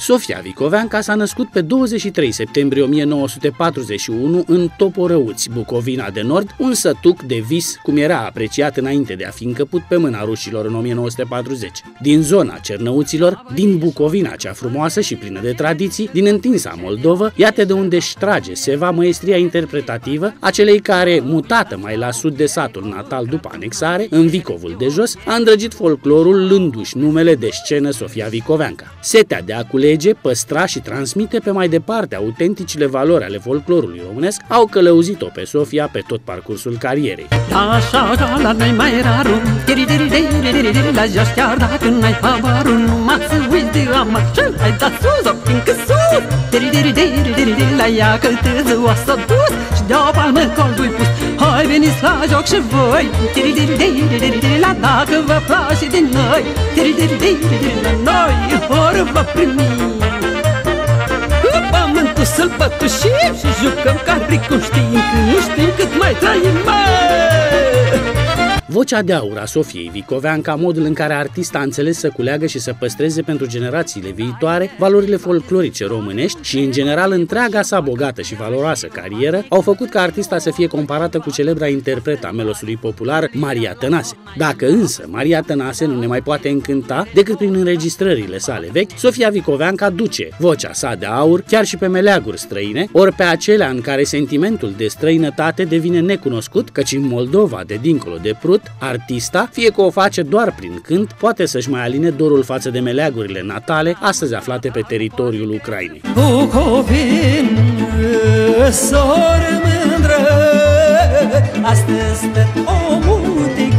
Sofia Vicoveanca s-a născut pe 23 septembrie 1941 în Toporăuți, Bucovina de Nord, un sătuc de vis, cum era apreciat înainte de a fi încăput pe mâna rușilor în 1940. Din zona Cernăuților, din Bucovina cea frumoasă și plină de tradiții, din întinsa Moldovă, iată de unde își trage seva măestria interpretativă a celei care, mutată mai la sud de satul natal după anexare, în Vicovul de Jos, a îndrăgit folclorul luându-și numele de scenă Sofia Vicoveanca. Setea de a culege, păstra și transmite pe mai departe autenticile valori ale folclorului românesc au călăuzit-o pe Sofia pe tot parcursul carierei. Așa ca la noi mai raru, la jos chiar dacă n-ai habarul, numai să uiți de amacel, hai da sus, fiindcă sus, la ea că tâzua s-a dus și de-o palmă coldui pus. Hai veniți la joc și voi, la dacă vă place de noi, la noi ori vă primi. Pământul să-l pătușim și jucăm caricul, știm că nu știm cât mai trăim, Vocea de aur a Sofiei Vicoveanca, modul în care artista a înțeles să culeagă și să păstreze pentru generațiile viitoare valorile folclorice românești și, în general, întreaga sa bogată și valoroasă carieră, au făcut ca artista să fie comparată cu celebra interpretă a melosului popular, Maria Tănase. Dacă însă Maria Tănase nu ne mai poate încânta decât prin înregistrările sale vechi, Sofia Vicoveanca duce vocea sa de aur chiar și pe meleaguri străine, ori pe acelea în care sentimentul de străinătate devine necunoscut, căci în Moldova, de dincolo de Prut, artista, fie că o face doar prin cânt, poate să-și mai aline dorul față de meleagurile natale, astăzi aflate pe teritoriul Ucrainei. Bucovin, soră mândră, astăzi stă omul de